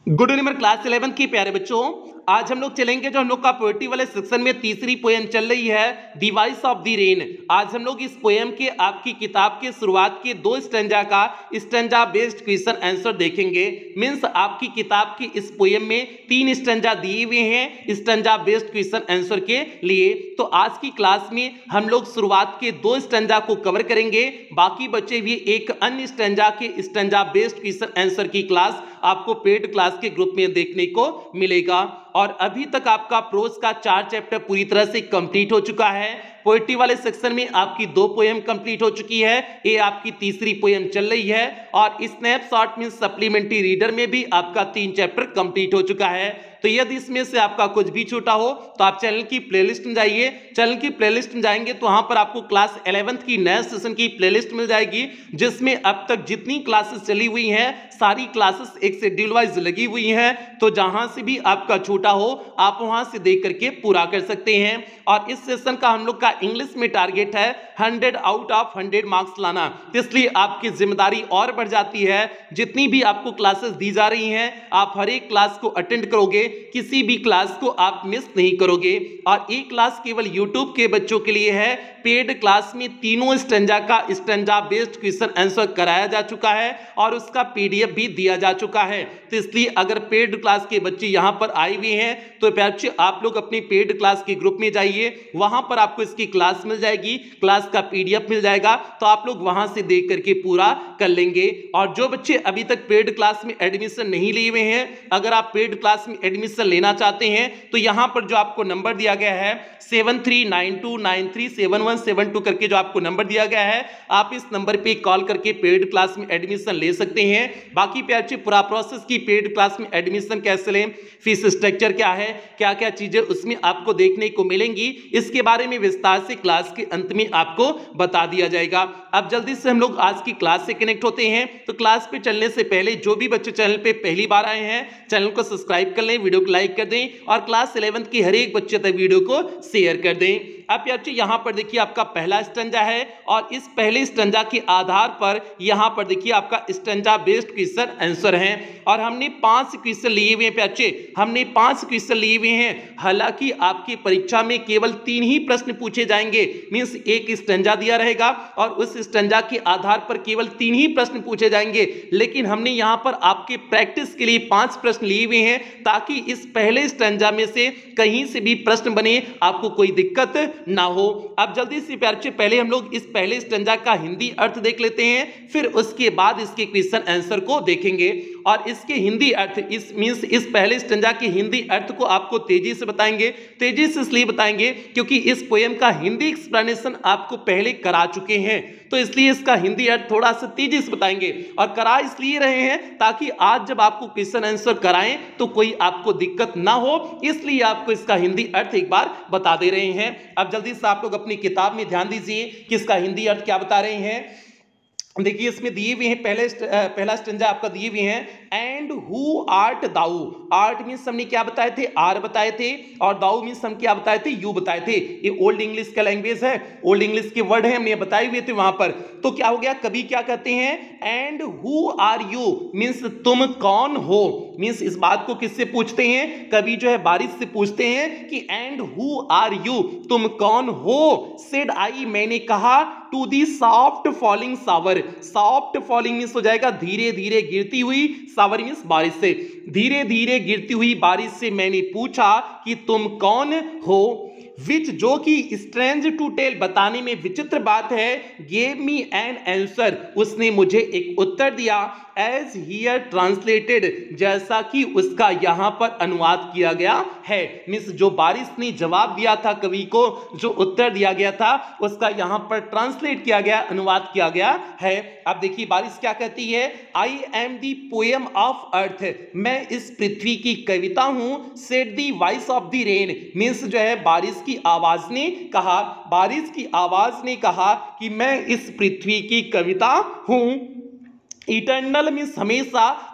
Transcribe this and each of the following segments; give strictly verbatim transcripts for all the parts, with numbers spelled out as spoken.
Good evening class eleven की प्यारे बच्चों, आज हम लोग चलेंगे जो हम लोग का पोएट्री वाले सेक्शन में तीसरी पोएम चल रही है the voice of the rain. आज हम लोग इस पोएम के आपकी किताब के शुरुआत के दो स्टैंजा का स्टैंजा बेस्ड क्वेश्चन आंसर देखेंगे। मींस आपकी किताब की इस पोएम में तीन स्टैंजा दिए हुए हैं स्टैंजा बेस्ड क्वेश्चन आंसर के लिए। तो आज की क्लास में हम लोग शुरुआत के दो स्टैंजा को कवर करेंगे, बाकी बचे हुए एक अन्य स्टैंजा के स्टैंजा बेस्ड क्वेश्चन आंसर की क्लास आपको पेड क्लास के ग्रुप में देखने को मिलेगा। और अभी तक आपका प्रोज का चार चैप्टर पूरी तरह से कंप्लीट हो चुका है। पोएट्री वाले सेक्शन में आपकी दो पोएम कंप्लीट हो चुकी है, ये आपकी तीसरी पोएम चल रही है। और स्नैपशॉट में सप्लीमेंट्री रीडर में भी आपका तीन चैप्टर कंप्लीट हो चुका है। तो यदि इसमें से आपका कुछ भी छूटा हो तो आप चैनल की प्लेलिस्ट में जाइए। चैनल की प्लेलिस्ट में जाएंगे तो वहां पर आपको क्लास इलेवेंथ की नए सेशन की प्लेलिस्ट मिल जाएगी, जिसमें अब तक जितनी क्लासेस चली हुई हैं सारी क्लासेस एक शेड्यूल वाइज लगी हुई हैं। तो जहां से भी आपका छूटा हो आप वहां से देख करके पूरा कर सकते हैं। और इस सेशन का हम लोग का इंग्लिश में टारगेट है hundred out of hundred marks लाना, इसलिए आपकी जिम्मेदारी और बढ़ जाती है। जितनी भी आपको क्लासेस दी जा रही हैं आप हर एक क्लास को अटेंड करोगे, किसी भी क्लास को आप मिस नहीं करोगे। और एक क्लास केवल यूट्यूब के बच्चों के लिए है। पेड क्लास में तीनों स्टैंजा का स्टैंजा बेस्ड क्वेश्चन आंसर कराया जा चुका है और उसका पीडीएफ भी दिया जा चुका है। तो इसलिए अगर पेड क्लास के बच्चे यहां पर आए हुए हैं तो बच्चे आप लोग अपनी पेड क्लास के ग्रुप में जाइए, वहां पर आपको इसकी क्लास मिल जाएगी, क्लास का पीडीएफ मिल जाएगा, तो आप लोग वहां से देख करके पूरा कर लेंगे। और जो बच्चे अभी तक पेड क्लास में एडमिशन नहीं लिए हुए हैं, अगर आप पेड क्लास में एडमिशन लेना चाहते हैं तो यहां पर जो आपको नंबर दिया गया है seven three nine two nine three seven one seven two करके जो आपको नंबर दिया गया है, आप इस नंबर पे कॉल करके पेड क्लास में एडमिशन ले सकते हैं। बाकी पे अच्छी पूरा प्रोसेस की पेड क्लास में एडमिशन कैसे लें, फीस स्ट्रक्चर क्या है, क्या क्या चीजें उसमें आपको देखने को मिलेंगी, इसके बारे में विस्तार से क्लास के अंत में आपको बता दिया जाएगा। अब जल्दी से हम लोग आज की क्लास से कनेक्ट होते हैं। तो क्लास पे चलने से पहले जो भी बच्चे चैनल पे पहली बार आए हैं चैनल को सब्सक्राइब कर लें, वीडियो को लाइक कर दें और क्लास इलेवेंथ की हर एक बच्चे तक वीडियो को शेयर कर दें। अब बच्चे यहां पर देखिए आपका पहला स्टैंजा है और इस पहले स्टैंजा के आधार पर यहां पर देखिए आपका स्टैंजा बेस्ड क्वेश्चन आंसर है। और हमने पांच क्वेश्चन लिए हुए हैं बच्चे, हमने पांच क्वेश्चन लिए हुए हैं। हालांकि आपकी परीक्षा में केवल तीन ही प्रश्न पूछे जाएंगे, मींस एक स्टैंजा दिया रहेगा और उस स्टैंजा के आधार पर केवल तीन ही प्रश्न पूछे जाएंगे। लेकिन हमने यहां पर आपके प्रैक्टिस के लिए पांच प्रश्न लिए हुए हैं ताकि इस पहले स्टैंजा में से कहीं से भी प्रश्न बने आपको कोई दिक्कत ना हो। अब जल्दी से प्यार से पहले हम लोग इस पहले स्टैंजा का हिंदी अर्थ देख लेते हैं, फिर उसके बाद इसके क्वेश्चन आंसर को देखेंगे। और इसके हिंदी अर्थ इस मींस इस पहले स्टैंजा के हिंदी अर्थ को आपको तेजी से बताएंगे। तेजी से इसलिए बताएंगे क्योंकि इस पोएम का हिंदी एक्सप्लेनेशन आपको पहले करा चुके हैं, तो इसलिए इसका हिंदी अर्थ थोड़ा सा तेजी से बताएंगे। और करा इसलिए रहे हैं ताकि आज जब आपको क्वेश्चन आंसर कराएं तो कोई आपको दिक्कत ना हो, इसलिए आपको इसका हिंदी अर्थ एक बार बता दे रहे हैं। अब जल्दी से आप लोग अपनी किताब में ध्यान दीजिए कि इसका हिंदी अर्थ क्या बता रहे हैं। देखिए इसमें दिए हुए हैं पहले पहला स्टैंजा आपका दिए हुए हैं and who art thou. Art means हमने क्या बताए थे, आर बताए थे, और दाऊ मींस हम क्या बताए थे, यू बताए थे। ये ओल्ड इंग्लिश का लैंग्वेज है, ओल्ड इंग्लिश के वर्ड है, हमने बताए हुए थे वहां पर। तो क्या हो गया, कभी क्या कहते हैं and who are you means तुम कौन हो। मींस इस बात को किससे पूछते हैं, कभी जो है बारिश से पूछते हैं कि एंड हु आर यू तुम कौन हो। सेड आई मैंने कहा to the soft falling shower. Soft falling means हो जाएगा धीरे धीरे गिरती हुई, शावर मींस बारिश से, धीरे धीरे गिरती हुई बारिश से मैंने पूछा कि तुम कौन हो। विच जो कि स्ट्रेंज टू टेल बताने में विचित्र बात है, गेव मी एन आंसर उसने मुझे एक उत्तर दिया, एज हियर ट्रांसलेटेड जैसा कि उसका यहां पर अनुवाद किया गया है। मींस जो बारिश ने जवाब दिया था कवि को, जो उत्तर दिया गया था उसका यहां पर ट्रांसलेट किया गया, अनुवाद किया गया है। अब देखिए बारिश क्या कहती है, I am the poem of earth मैं इस पृथ्वी की कविता हूं। Said the voice of the rain means जो है बारिश की आवाज ने कहा, बारिश की आवाज ने कहा कि मैं इस पृथ्वी की कविता हूं। इटर्नल मीन्स हमेशा,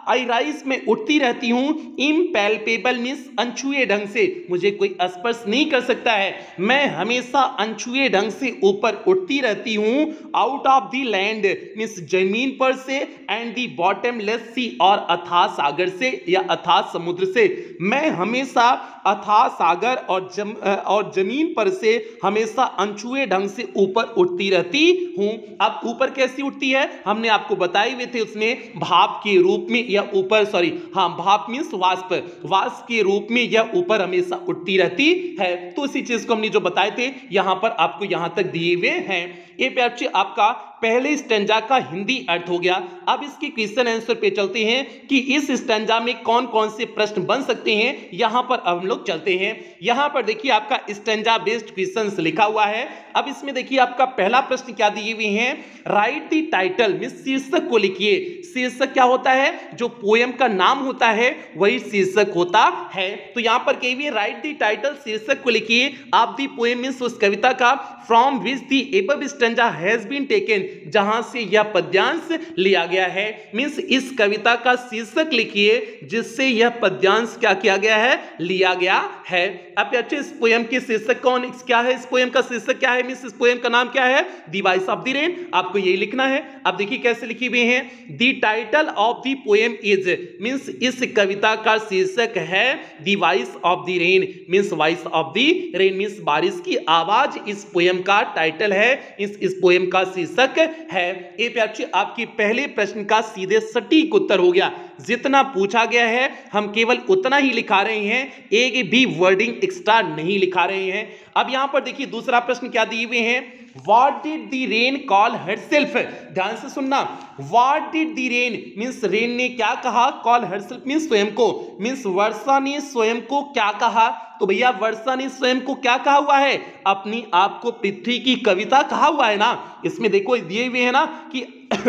आई राइज मैं उठती रहती हूँ, इम्पैल्पेबल मींस अनछुए ढंग से, मुझे कोई स्पर्श नहीं कर सकता है, मैं हमेशा अनछुए ढंग से ऊपर उठती रहती हूँ, out of the land means जमीन पर से, एंड दी बॉटमलेस सी और अथाह सागर से या अथाह समुद्र से, मैं हमेशा अथाह सागर और जम और जमीन पर से हमेशा अनछुए ढंग से ऊपर उठती रहती हूं। अब ऊपर कैसी उठती है हमने आपको बताए हुए थे, उसमें भाप के रूप में या ऊपर सॉरी हाँ भाप मींस वाष्प, वाष्प के रूप में यह ऊपर हमेशा उठती रहती है। तो इसी चीज को हमने जो बताए थे यहां पर आपको यहां तक दिए हुए हैं। ये बच्चे आपका पहले स्टैंजा का हिंदी अर्थ हो गया। अब इसके क्वेश्चन आंसर पे चलते हैं कि इस स्टैंजा में कौन कौन से प्रश्न बन सकते हैं, यहां पर अब हम लोग चलते हैं। यहां पर देखिए आपका स्टैंजा बेस्ड क्वेश्चंस लिखा हुआ है। अब इसमें देखिए आपका पहला प्रश्न क्या दिए हुए हैं, राइट द टाइटल मींस शीर्षक को लिखिए। शीर्षक क्या होता है, जो पोएम का नाम होता है वही शीर्षक होता है। तो यहां पर कही हुई राइट द टाइटल, शीर्षक को लिखिए ऑफ द पोएम मींस उस कविता का, from which the above stanza has been taken, जहां से यह पद्यांश लिया गया है। मींस इस कविता का शीर्षक लिखिए जिससे यह पद्यांश क्या किया गया है, लिया गया है। अब अच्छे इस पोएम के शीर्षक कौन क्या है, इस पोएम का शीर्षक क्या है, मींस इस पोएम का नाम क्या है, the voice of the rain, आपको यही लिखना है। अब देखिए कैसे लिखे हुए हैं, the title of the poem is means इस कविता का शीर्षक है the voice of the rain, means voice of the rain means बारिश की आवाज इस पोएम का टाइटल है, इस इस पोएम का शीर्षक है। ये प्यारे आपके पहले प्रश्न का सीधे सटीक उत्तर हो गया। जितना पूछा गया है हम केवल उतना ही लिखा रहे हैं, एक भी वर्डिंग एक्स्ट्रा नहीं लिखा रहे हैं। अब यहां पर देखिए दूसरा प्रश्न क्या दिए हुए हैं, What did the rain call herself? ध्यान से सुनना, What did the rain means rain ने क्या कहा, call herself मीन्स स्वयं को, मीन्स वर्षा ने स्वयं को क्या कहा। तो भैया वर्षा ने स्वयं को क्या कहा हुआ है, अपनी आप को पृथ्वी की कविता कहा हुआ है ना। इसमें देखो दिए हुए है ना कि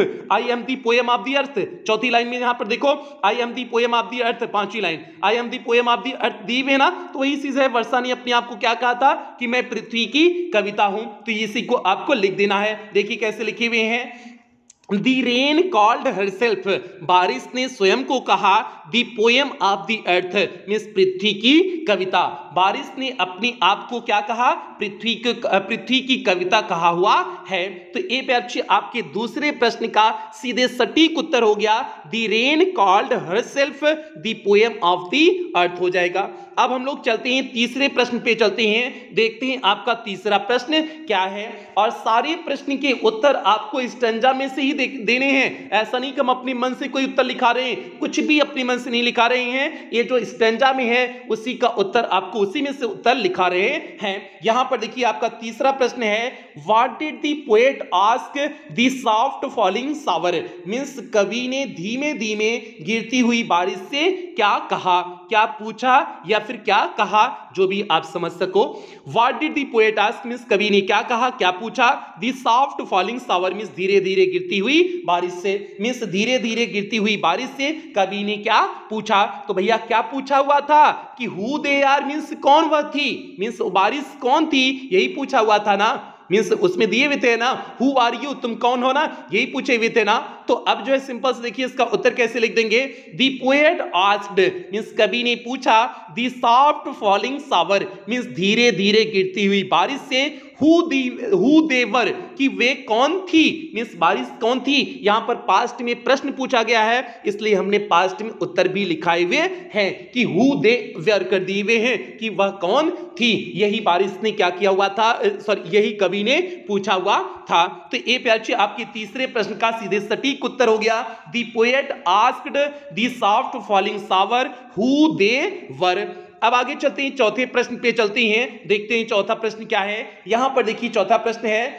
I am the poem of the earth, चौथी लाइन में यहां पर देखो I am the poem of the earth, पांचवी line I am the poem of the earth दी हुए ना, तो वही चीज है, वर्षा ने अपने आप को क्या कहा था कि मैं पृथ्वी की कविता हूं। तो इसी को आपको लिख देना है। देखिए कैसे लिखे हुए हैं, The rain called herself, बारिश ने स्वयं को कहा, The poem of the earth means पृथ्वी की कविता, बारिश ने अपनी आप को क्या कहा, पृथ्वी की पृथ्वी की कविता कहा हुआ है। तो ये बच्चे आपके दूसरे प्रश्न का सीधे सटीक उत्तर हो गया, The rain called herself the poem of the earth हो जाएगा। अब हम लोग चलते हैं तीसरे प्रश्न पे चलते हैं, देखते हैं आपका तीसरा प्रश्न क्या है। और सारे प्रश्न के उत्तर आपको स्टैंजा में से ही देने हैं, ऐसा नहीं कि हम अपने मन से कोई उत्तर लिखा रहे हैं, कुछ भी अपने मन से नहीं लिखा रहे हैं, ये जो स्टैंजा में है उसी का उत्तर आपको उसी में से उत्तर लिखा रहे हैं। यहां पर देखिए आपका तीसरा प्रश्न है, what did the poet ask the soft falling shower means कवि ने धीमे धीमे गिरती हुई बारिश से क्या कहा, क्या पूछा या फिर क्या कहा, जो भी आप समझ सको। What did the poet ask means कवि ने क्या कहा, क्या पूछा, the soft falling shower means धीरे धीरे गिरती हुई बारिश से, मींस धीरे धीरे गिरती हुई बारिश से कवि ने क्या पूछा। तो भैया क्या पूछा हुआ था कि हु दे आर मींस कौन वह थी, मींस बारिश कौन थी, यही पूछा हुआ था ना। मींस उसमें दिए हुए थे ना, हु आर यू तुम कौन हो ना, यही पूछे हुए थे ना। तो अब जो है सिंपल से देखिए इसका उत्तर कैसे लिख देंगे, दी पोएट आस्क्ड मींस कवि ने पूछा, the soft falling shower means धीरे धीरे गिरती हुई बारिश से, हु दी हु देवर कि वे कौन थी, मींस बारिश कौन थी। यहां पर पास्ट में प्रश्न पूछा गया है इसलिए हमने पास्ट में उत्तर भी लिखाए हुए हैं कि हु दे वर कर दिए हुए हैं कि वह कौन थी, यही बारिश ने क्या किया हुआ था, सॉरी यही कवि ने पूछा हुआ था। तो ये प्यारे आपके तीसरे प्रश्न का सीधे सटीक उत्तर हो गया, the poet asked the soft falling shower who they were. अब आगे चलते हैं, चौथे प्रश्न पे चलते हैं, देखते हैं चौथा प्रश्न क्या है। यहां पर देखिए चौथा प्रश्न है,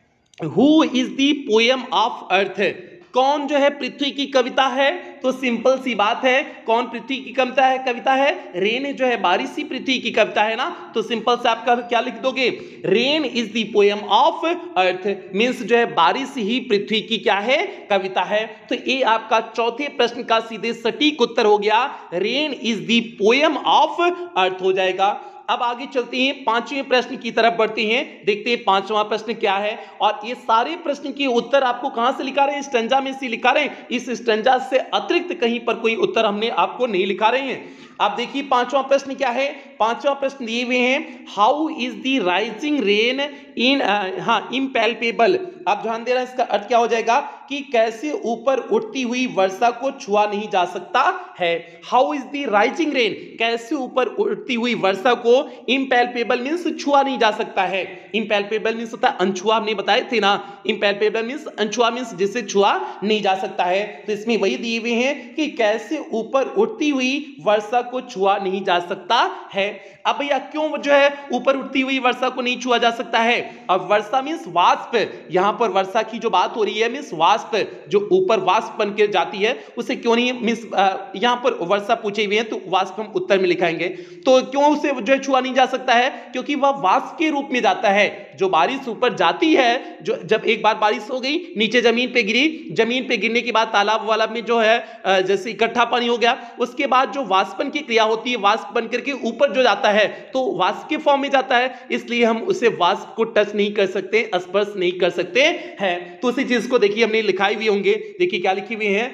who is the poem of earth कौन जो है पृथ्वी की कविता है। तो सिंपल सी बात है, कौन पृथ्वी की कविता है, कविता है रेन जो है, बारिश ही पृथ्वी की कविता है ना। तो सिंपल से आपका क्या लिख दोगे, rain is the poem of earth means जो है बारिश ही पृथ्वी की क्या है, कविता है। तो ये आपका चौथे प्रश्न का सीधे सटीक उत्तर हो गया, rain is the poem of earth हो जाएगा। अब आगे चलते हैं, पांचवें प्रश्न की तरफ बढ़ते हैं, देखते हैं पांचवा प्रश्न क्या है। और ये सारे प्रश्न के उत्तर आपको कहां से लिखा रहे हैं, स्टैंजा में से लिखा रहे हैं, इस स्टैंजा से अतिरिक्त कहीं पर कोई उत्तर हमने आपको नहीं लिखा रहे हैं। आप देखिए पांचवा प्रश्न क्या है, पांचवा प्रश्न दिए हुए हैं, how is the rising rain in हाँ इम्पैल्पेबल। आप ध्यान दे रहे हैं, इसका अर्थ क्या हो जाएगा कि कैसे ऊपर उठती हुई वर्षा को छुआ नहीं जा सकता है। How is the rising rain, कैसे ऊपर उठती हुई वर्षा को इम्पैल्पेबल मींस छुआ नहीं जा सकता है। इम्पैल्पेबल मींस होता है अनछुआ, हमने बताए थे ना, इम्पैल्पेबल मींस अनछुआ मींस जिसे छुआ नहीं जा सकता है। तो इसमें वही दिए हुए हैं कि कैसे ऊपर उठती हुई वर्षा को छुआ नहीं जा सकता है। अब भैया क्यों जो है ऊपर उठती हुई वर्षा को नहीं छुआ जा सकता है, अब वर्षा मींस वाष्प, यहां पर वर्षा की जो बात हो रही है मींस वाष्प, जो ऊपर वाष्प बन के जाती है उसे क्यों नहीं मींस यहां पर वर्षा पूछे हुए हैं तो वाष्प हम उत्तर में लिखाएंगे। तो क्यों उसे जो है छुआ नहीं जा सकता है, क्योंकि वह वाष्प के रूप में जाता है। जो बारिश ऊपर जाती है, जो जब एक बार बारिश हो गई नीचे जमीन पे गिरी, जमीन पे गिरने के बाद तालाब वाला में जो है जैसे इकट्ठा पानी हो गया, उसके बाद जो वाष्पन की क्रिया होती है, वाष्प बन करके ऊपर जो जाता है तो वाष्प के फॉर्म में जाता है, इसलिए हम उसे वाष्प को टच नहीं कर सकते, स्पर्श नहीं कर सकते हैं। तो उसी चीज को देखिए हमने लिखाई हुई होंगे, देखिए क्या लिखी हुई है,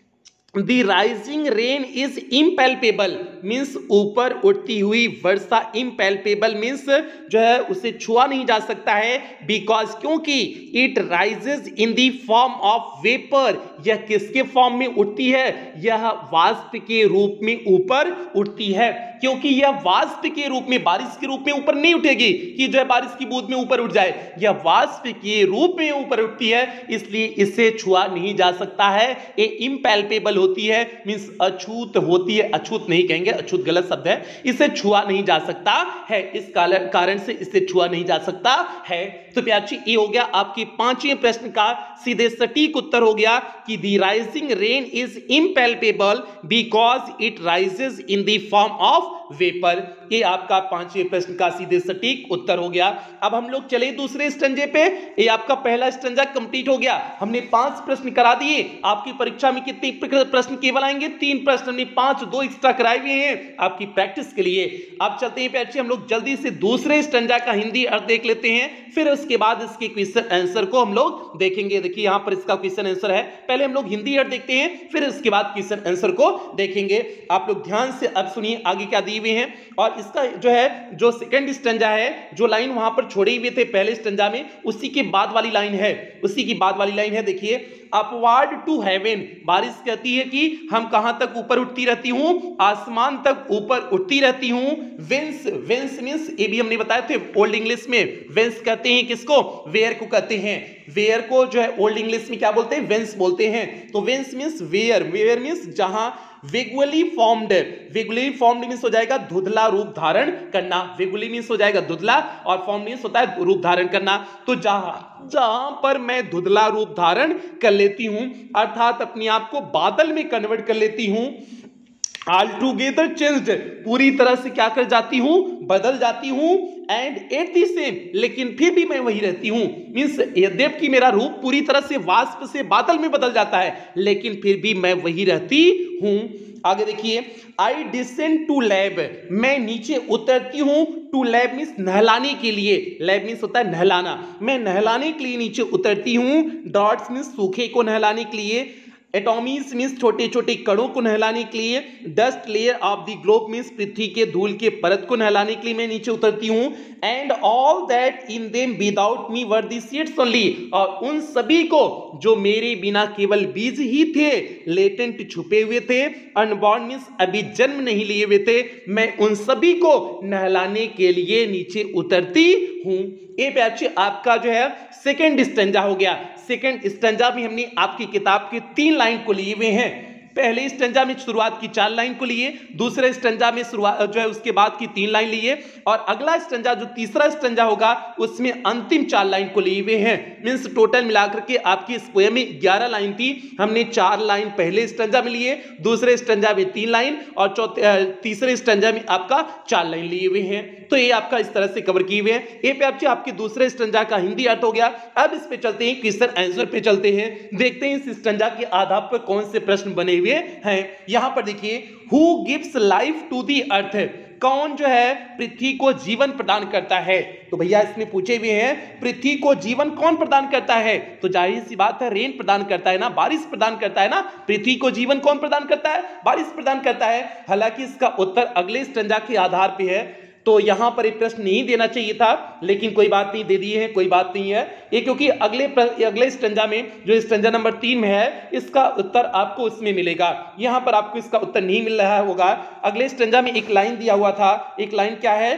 The rising rain is impalpable means ऊपर उठती हुई वर्षा, impalpable मीन्स जो है उसे छुआ नहीं जा सकता है, बिकॉज क्योंकि it rises in the form of vapour, यह किसके फॉर्म में उठती है, यह वाष्प के रूप में ऊपर उठती है। क्योंकि यह वाष्प के रूप में, बारिश के रूप में ऊपर नहीं उठेगी कि जो है बारिश की बूंद में ऊपर उठ जाए, यह वाष्प के रूप में ऊपर उठती है, इसलिए इसे छुआ नहीं जा सकता है। ये इम्पैल्पेबल होती है मींस अछूत होती है, अछूत नहीं कहेंगे, अछूत गलत शब्द है, इसे छुआ नहीं जा सकता है, इस कारण से इसे छुआ नहीं जा सकता है। तो प्याची ये हो गया आपके पांचवें प्रश्न का सीधे सटीक उत्तर हो गया कि the rising rain is impalpable because it rises in the form of vapour. ये आपका पांचवें प्रश्न का सीधे सटीक उत्तर हो गया। अब हम लोग चले दूसरे स्टंजे पे, ये आपका पहला स्टंजा कंप्लीट हो गया, हमने पांच प्रश्न करा दिए। आपकी परीक्षा में कितने प्रश्न केवल आएंगे, तीन प्रश्न, हमने पांच दो एक्स्ट्रा कराए हुए हैं आपकी प्रैक्टिस के लिए। अब चलते हैं पैसे हम लोग जल्दी से दूसरे स्टंजा का हिंदी अर्थ देख लेते हैं, फिर उसके बाद इसके क्वेश्चन आंसर को हम लोग देखेंगे। देखिए यहां पर इसका क्वेश्चन आंसर है, पहले हम लोग हिंदी अर्थ देखते हैं, फिर उसके बाद क्वेश्चन आंसर को देखेंगे। आप लोग ध्यान से अब सुनिए आगे क्या दिए हुए हैं। और इसका जो है जो सेकंड स्टंजा है, जो लाइन वहां पर छोड़े हुए थे पहले स्टंजा में, उसी के बाद वाली लाइन है, उसी की बाद वाली लाइन है। देखिए अपवार्ड टू हेवन, बारिश कहती है कि हम कहां तक ऊपर उठती रहती हूं, आसमान तक ऊपर उठती रहती हूं। विंस, विंस मींस ये भी हमने बताया थे ओल्ड इंग्लिश में, विंस कहते हैं किसको, वेयर को कहते हैं, वेयर को जो है ओल्ड इंग्लिश में क्या बोलते हैं, विंस बोलते हैं। तो whence means where, where means जहां vaguely formed, vaguely formed means हो जाएगा धुंधला रूप धारण करना, विगुअली मींस हो जाएगा धुंधला और फॉर्म मींस होता है रूप धारण करना। तो जहां जहां पर मैं धुंधला रूप धारण कर लेती हूं, अर्थात अपने आप को बादल में कन्वर्ट कर लेती हूं, ऑल टूगेदर चेंज्ड, पूरी तरह से क्या कर जाती हूं, बदल जाती हूं, एंड एट द सेम, लेकिन फिर भी मैं वही रहती हूं। मींस यद्यप कि मेरा रूप पूरी तरह से वाष्प से बादल में बदल जाता है, लेकिन फिर भी मैं वही रहती हूं। आगे देखिए, आई डिसेंड टू लैब, मैं नीचे उतरती हूं, टू लैब मींस नहलाने के लिए, लैब मींस होता है नहलाना, मैं नहलाने के लिए नीचे उतरती हूं, डॉट्स मींस सूखे को नहलाने के लिए, एटॉमीज मींस छोटे छोटे कणों को नहलाने के लिए, dust layer of the globe means पृथ्वी के धूल के परत को नहलाने के लिए मैं नीचे उतरती हूं, and all that in them without me were the seeds only, और उन सभी को जो मेरे बिना केवल बीज ही थे, लेटेंट छुपे हुए थे, अनबॉर्न मींस अभी जन्म नहीं लिए हुए थे, मैं उन सभी को नहलाने के लिए नीचे उतरती हूं। ये बच्चे आपका जो है सेकंड स्टंजा हो गया। सेकंड स्टंजा में हमने आपकी किताब के तीन लाइन को लिए हुए हैं, पहले स्टंजा में शुरुआत की चार लाइन को लिए, दूसरे स्टंजा में शुरुआत जो है उसके बाद की तीन लाइन लिए, और अगला स्टंजा जो तीसरा स्टंजा होगा उसमें अंतिम चार लाइन को लिए हुए हैं। मींस टोटल मिलाकर के आपकी इस पोएम में ग्यारह लाइन थी, हमने चार लाइन पहले स्टंजा में लिए, दूसरे स्टंजा में तीन लाइन और चौथे तीसरे स्टंजा में आपका चार लाइन लिए हुए हैं। तो ये आपका इस तरह से कवर किए हुए हैं। ये पे आपके आपके दूसरे स्टंजा का हिंदी अर्थ हो गया। अब इस पे चलते हैं, क्वेश्चन आंसर पे चलते हैं, देखते हैं इस स्टंजा के आधार पर कौन से प्रश्न बने हुए हैं। यहां पर देखिए, who gives life to the earth, कौन जो है पृथ्वी को जीवन प्रदान करता है? तो भैया इसमें पूछे हुए हैं पृथ्वी को जीवन कौन प्रदान करता है? तो जाहिर सी बात है रेन प्रदान करता है ना, बारिश प्रदान करता है ना। पृथ्वी को जीवन कौन प्रदान करता है? बारिश प्रदान करता है। हालांकि इसका उत्तर अगले स्टैंजा के आधार पे है, तो यहां पर एक प्रश्न नहीं देना चाहिए था, लेकिन कोई बात नहीं, दे दिए हैं, कोई बात नहीं है ये, क्योंकि अगले अगले स्टैंजा में जो स्टैंजा नंबर तीन में है इसका उत्तर आपको उसमें मिलेगा। यहां पर आपको इसका उत्तर नहीं मिल रहा होगा। अगले स्टैंजा में एक लाइन दिया हुआ था, एक लाइन क्या है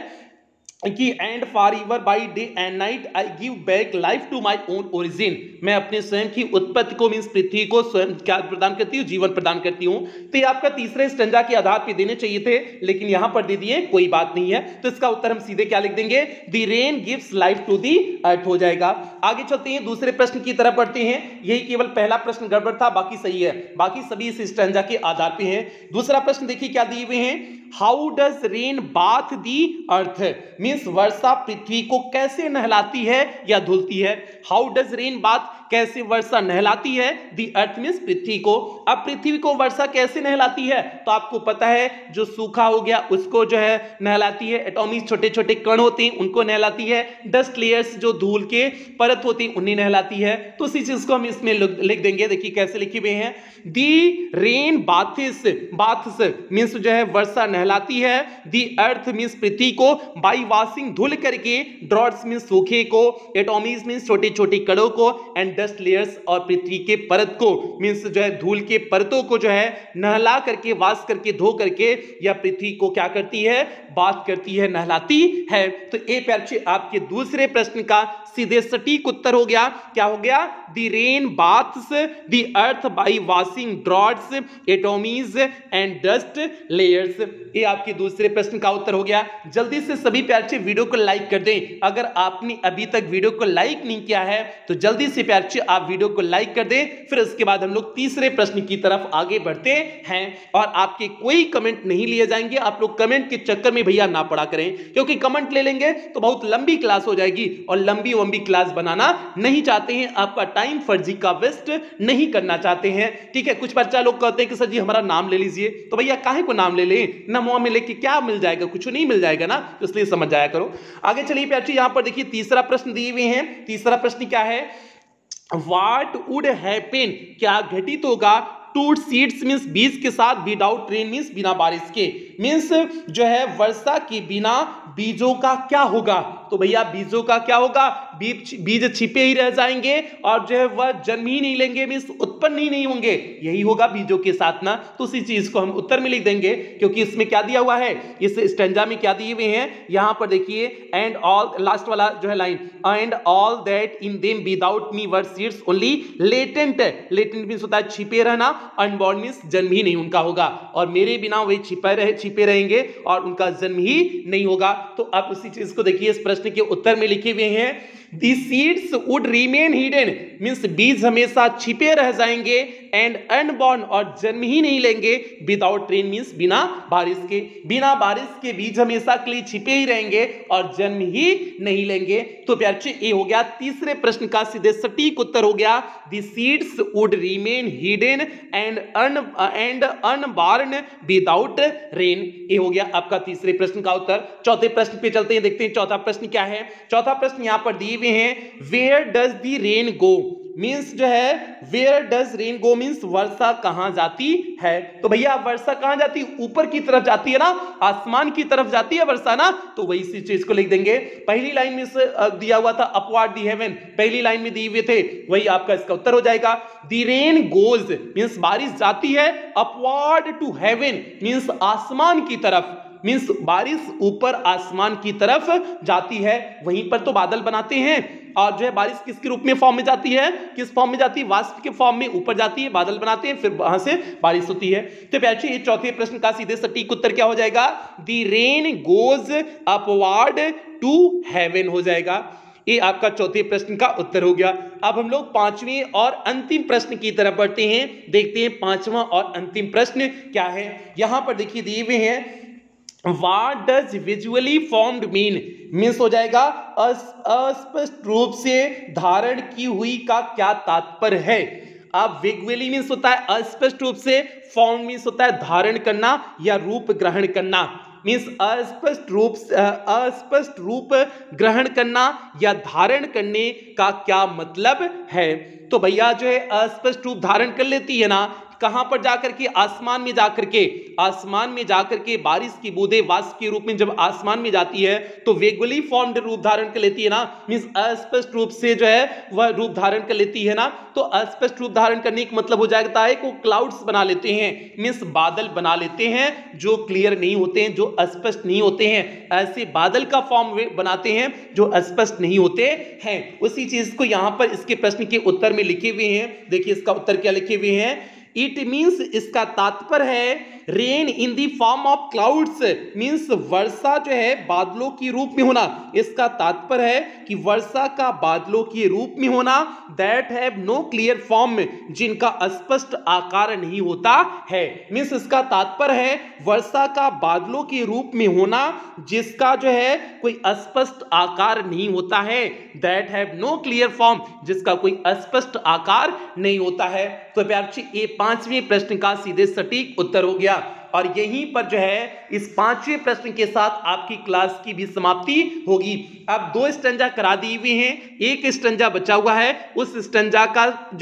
कि and forever by day and night I give back life to my own origin, मैं अपने स्वयं की उत्पत्ति को मींस पृथ्वी को स्वयं क्या प्रदान करती हूँ? जीवन प्रदान करती हूँ। तो ये आपका तीसरे स्टैंजा के आधार पे देने चाहिए थे, लेकिन यहां पर दे दिए, कोई बात नहीं है। तो इसका उत्तर हम सीधे क्या लिख देंगे? The rain gives life to the earth हो जाएगा। आगे चलते हैं, दूसरे प्रश्न की तरफ बढ़ते हैं। यही केवल पहला प्रश्न गड़बड़ था, बाकी सही है, बाकी सभी इस स्टैंजा के आधार पे हैं। दूसरा प्रश्न देखिए क्या दिए हुए हैं, how does rain bath the earth, means वर्षा पृथ्वी को कैसे नहलाती है या धुलती है? हाउ डज रेन बाथ, कैसे वर्षा नहलाती है दी अर्थ मींस पृथ्वी को। अब पृथ्वी को वर्षा कैसे नहलाती है? तो आपको पता है जो सूखा हो गया उसको जो है नहलाती है, एटॉमिक छोटे छोटे कण होते हैं उनको नहलाती है, डस्ट लेयर्स जो धूल के परत होती है उन्हें नहलाती है। तो उसी चीज को हम इसमें लिख देंगे। देखिए कैसे लिखे हुए हैं, दी रेन बाथिस, बाथस मींस जो है वर्षा नहलाती है, दी अर्थ मींस पृथ्वी को, बाई वॉशिंग धुल करके, ड्रॉट्स मींस सूखे को, एटॉमिक्स मींस छोटी छोटी कणों को, एंड डस्ट लेयर्स और पृथ्वी के परत को मींस जो है धूल के परतों को जो है नहला करके, वाश करके, धो करके या पृथ्वी को क्या करती है? बात करती है, नहलाती है। तो ए प्यारे आपके दूसरे प्रश्न का सीधे सटीक उत्तर हो गया। क्या हो गया? The rain baths the earth by washing droughts, atomies and dust layers. ये आपके दूसरे प्रश्न का उत्तर हो गया। जल्दी से सभी प्यारे वीडियो को लाइक कर दें। अगर आपने अभी तक वीडियो को लाइक नहीं किया है तो जल्दी से प्यारे आप वीडियो को लाइक कर दें। फिर उसके बाद हम लोग तीसरे प्रश्न की तरफ आगे बढ़ते हैं और आपके कोई कमेंट नहीं लिए जाएंगे। आप लोग कमेंट के चक्कर में भैया ना पड़ा करें, क्योंकि कमेंट ले लेंगे तो बहुत लंबी क्लास हो जाएगी और लंबी लंबी क्लास बनाना नहीं चाहते हैं, आपका टाइम फर्जी का वेस्ट नहीं करना चाहते हैं। ठीक है, कुछ बच्चा लोग कहते हैं कि सर जी हमारा नाम ले लीजिए, तो भैया काहे को नाम ले लें? ना मुंह में लेके क्या मिल जाएगा? कुछ नहीं मिल जाएगा ना, तो इसलिए समझ जाया करो। आगे चलिए प्यारे, यहां पर देखिए तीसरा प्रश्न दिए हुए हैं। तीसरा प्रश्न क्या है? What would happen, क्या घटित होगा टू सीड्स मींस बीज के साथ, विदाउट रेन मींस बिना बारिश के, मींस जो है वर्षा के बिना बीजों का क्या होगा? तो भैया बीजों का क्या होगा? बीज बीज छिपे ही रह जाएंगे और जो है वह जन्म ही नहीं लेंगे, मींस उत्पन्न ही नहीं होंगे। यही होगा बीजों के साथ ना। तो उसी चीज को हम उत्तर में लिख देंगे, क्योंकि इसमें क्या दिया हुआ है, इस स्टैंजा में क्या दिए हुए हैं? यहां पर देखिए, एंड ऑल, लास्ट वाला जो है line, and all that in them without me were seeds only latent, latent means होता है छिपे रहना, अनबॉर्न मींस जन्म ही नहीं उनका होगा, और मेरे बिना वे छिपे रहे छिपे रहेंगे और उनका जन्म ही नहीं होगा। तो आप उसी चीज को देखिए, इस प्रश्न के उत्तर में लिखे हुए हैं, the seeds would remain hidden means बीज हमेशा छिपे रह जाएंगे, एंड अनबॉर्न और जन्म ही नहीं लेंगे, विदाउट रेन मींस बिना बारिश के, बिना बारिश के बीज हमेशा के लिए छिपे ही रहेंगे और जन्म ही नहीं लेंगे। तो प्यारे ये हो गया तीसरे प्रश्न का सीधे सटीक उत्तर हो गया, the seeds would remain hidden and un and unborn without rain. ये हो गया आपका तीसरे प्रश्न का उत्तर। चौथे प्रश्न पे चलते हैं, देखते हैं चौथा प्रश्न क्या है। चौथा प्रश्न यहां पर दिए हुए हैं, where does the rain go means जो है where does rain go means वर्षा कहां जाती है? तो भैया वर्षा कहां जाती है? ऊपर की तरफ जाती है ना, आसमान की तरफ जाती है वर्षा ना। तो वही सी चीज को लिख देंगे। पहली लाइन में से दिया हुआ था अपवार्ड दी हेवन, पहली लाइन में दिए हुए थे, वही आपका इसका उत्तर हो जाएगा। दी रेन गोज मींस बारिश जाती है, अपवार्ड टू हेवन मींस आसमान की तरफ, मींस बारिश ऊपर आसमान की तरफ जाती है। वहीं पर तो बादल बनाते हैं, और जो है बारिश किसके रूप में फॉर्म में जाती है? किस फॉर्म में जाती है? वाष्प के फॉर्म में ऊपर जाती है, बादल बनाते हैं, फिर वहां से बारिश होती है। तो प्यारे ये चौथे प्रश्न का सीधे सटीक उत्तर क्या हो जाएगा? The rain goes upward to heaven हो जाएगा। ये आपका चौथे प्रश्न का उत्तर हो गया। अब हम लोग पांचवें और अंतिम प्रश्न की तरफ बढ़ते हैं, देखते हैं पांचवा और अंतिम प्रश्न क्या है। यहां पर देखिए दिए हुए हैं, What does visually formed mean means हो जाएगा अस्पष्ट रूप से धारण की हुई का क्या तात्पर्य है? अब विजुअली मीन्स होता है अस्पष्ट रूप से, फॉर्म मीन्स होता है धारण करना या रूप ग्रहण करना। मीन्स अस्पष्ट रूप अस्पष्ट रूप ग्रहण करना या धारण करने का क्या मतलब है। तो भैया जो है अस्पष्ट रूप धारण कर लेती है ना, कहां पर जाकर के, आसमान में जाकर के, आसमान में जाकर के बारिश की बूंदें वाष्प के रूप में जब आसमान में जाती है तो वेगुअली फॉर्म्ड रूप धारण कर लेती है ना, मींस अस्पष्ट रूप से जो है वह रूप धारण कर लेती है ना। तो अस्पष्ट रूप धारण करने का मतलब हो जाता है कि क्लाउड्स बना लेते हैं, मींस बादल बना लेते हैं जो क्लियर नहीं होते हैं, जो अस्पष्ट नहीं होते हैं, ऐसे बादल का फॉर्म बनाते हैं जो अस्पष्ट नहीं होते हैं। उसी चीज को यहां पर इसके प्रश्न के उत्तर में लिखे हुए हैं। देखिए इसका उत्तर क्या लिखे हुए हैं, इट मीन्स, इसका तात्पर्य है rain in the form of clouds, means वर्षा जो है बादलों के रूप में होना। इसका तात्पर्य है कि वर्षा का बादलों के रूप में होना, that have no clear form, जिनका स्पष्ट आकार नहीं होता है। मीन्स इसका तात्पर्य है वर्षा का बादलों के रूप में होना जिसका जो है कोई स्पष्ट आकार नहीं होता है, that have no clear form, जिसका कोई स्पष्ट आकार नहीं होता है। तो प्यार ये पांचवें प्रश्न का सीधे सटीक उत्तर हो गया। और यहीं पर जो है इस पांचवें प्रश्न के साथ आपकी क्लास की भी समाप्ति होगी। अब दो स्टंजा करा दी हुई हैं, एक स्टंजा बचा हुआ है, उस स्टंजा का जो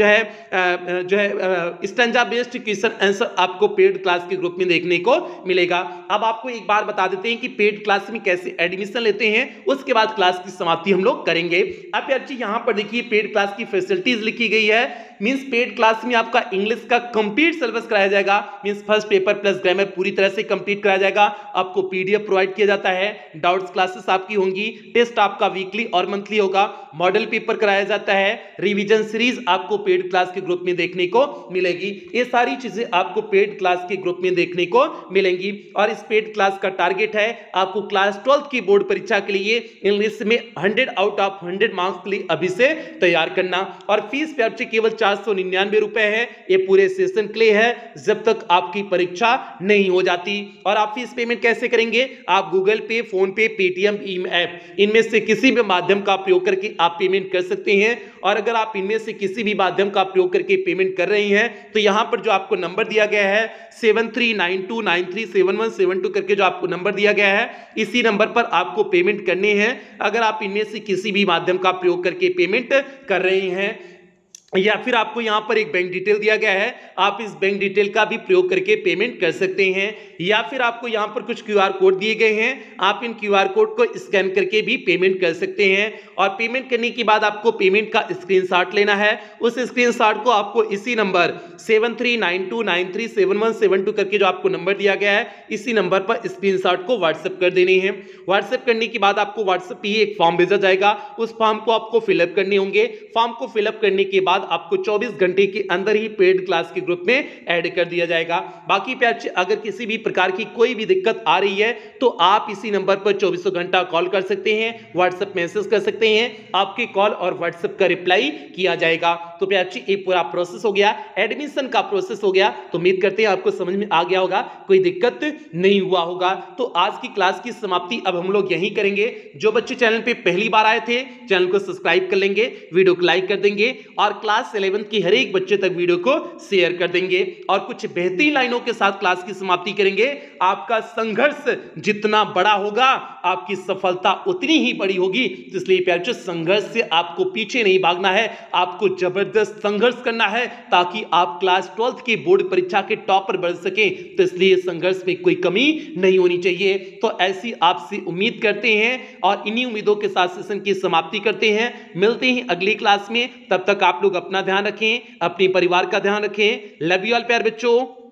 है जो है स्टंजा बेस्ड क्वेश्चन आंसर आपको पेड क्लास के ग्रुप में देखने को मिलेगा। अब आपको एक बार बता देते हैं कि पेड क्लास में कैसे एडमिशन लेते हैं, उसके बाद क्लास की समाप्ति हम लोग करेंगे। अब यार जी यहाँ पर देखिए पेड क्लास की फैसिलिटीज लिखी गई है। मींस पेड क्लास में आपका इंग्लिश का कंप्लीट सिलेबस कराया जाएगा, means first paper plus grammar पूरी तरह से कंप्लीट कराया जाएगा। आपको पीडीएफ प्रोवाइड किया जाता है, डाउट्स क्लासेस आपकी होंगी, टेस्ट आपका वीकली और मंथली होगा, मॉडल पेपर कराया जाता है, रिवीजन सीरीज आपको पेड क्लास के ग्रुप में देखने को मिलेगी। ये सारी चीजें आपको पेड क्लास के ग्रुप में देखने को मिलेंगी। और इस पेड क्लास का टारगेट है आपको क्लास ट्वेल्थ की बोर्ड परीक्षा के लिए इंग्लिश में hundred out of hundred marks के लिए अभी से तैयार करना। और फीस पे आपसे केवल चार सौ निन्यानवे रुपए है, ये पूरे सेशन के लिए है जब तक आपकी परीक्षा नहीं हो जाती। और आप फीस पेमेंट कैसे करेंगे, आप गूगल पे, फोन पे, पेटीएम, भीम ऐप इनमें से किसी भी माध्यम का प्रयोग करके आप पेमेंट कर सकते हैं। और अगर आप इनमें से किसी भी माध्यम का प्रयोग करके पेमेंट कर रहे हैं तो यहां पर जो आपको नंबर दिया गया है seven three nine two nine three seven one seven two करके जो आपको नंबर दिया गया है, इसी नंबर पर आपको पेमेंट करने हैं। अगर आप इनमें से किसी भी माध्यम का प्रयोग करके पेमेंट कर रहे हैं, या फिर आपको यहां पर एक बैंक डिटेल दिया गया है, आप इस बैंक डिटेल का भी प्रयोग करके पेमेंट कर सकते हैं। या फिर आपको यहां पर कुछ क्यूआर कोड दिए गए हैं, आप इन क्यूआर कोड को स्कैन करके भी पेमेंट कर सकते हैं। और पेमेंट करने के बाद आपको पेमेंट का स्क्रीनशॉट लेना है, उस स्क्रीनशॉट को आपको इसी number seven three nine two nine three seven one seven two करके जो आपको नंबर दिया गया है, इसी नंबर पर स्क्रीनशॉट को व्हाट्सएप कर देने हैं। व्हाट्सएप करने के बाद आपको व्हाट्सएप पे एक फॉर्म भेजा जाएगा, उस फॉर्म को आपको फिलअप करने होंगे। फॉर्म को फिलअप करने के बाद आपको चौबीस घंटे के अंदर ही पेड क्लास के ग्रुप में ऐड कर दिया जाएगा। बाकी प्यार अगर किसी भी प्रकार की कोई भी दिक्कत आ रही है तो आप इसी नंबर पर चौबीसों घंटा कॉल कर सकते हैं, व्हाट्सएप मैसेज कर सकते हैं, आपके कॉल और व्हाट्सएप का रिप्लाई किया जाएगा। तो प्यार ये पूरा प्रोसेस हो गया, एडमिशन का प्रोसेस हो गया। तो उम्मीद करते हैं आपको समझ में आ गया होगा, कोई दिक्कत नहीं हुआ होगा। तो आज की क्लास की समाप्ति अब हम लोग यहीं करेंगे। जो बच्चे चैनल पे पहली बार आए थे चैनल को सब्सक्राइब कर लेंगे, वीडियो को लाइक कर देंगे और क्लास इलेवेंथ की हर एक बच्चे तक वीडियो को शेयर कर देंगे और कुछ बेहतरीन लाइनों के साथ क्लास की समाप्ति करेंगे। आपका संघर्ष जितना बड़ा होगा आपकी सफलता उतनी ही बड़ी होगी। इसलिए प्यारे संघर्ष से आपको पीछे नहीं भागना है, आपको जबरदस्त संघर्ष करना है ताकि आप क्लास ट्वेल्थ की बोर्ड परीक्षा के टॉपर बन सके। तो इसलिए संघर्ष में कोई कमी नहीं होनी चाहिए। तो ऐसी आपसे उम्मीद करते हैं और इन्हीं उम्मीदों के साथ सेशन की समाप्ति करते हैं। मिलते हैं अगली क्लास में, तब तक आप लोग अपना ध्यान रखें, अपने परिवार का ध्यान रखें। लव यू ऑल प्यारे बच्चों।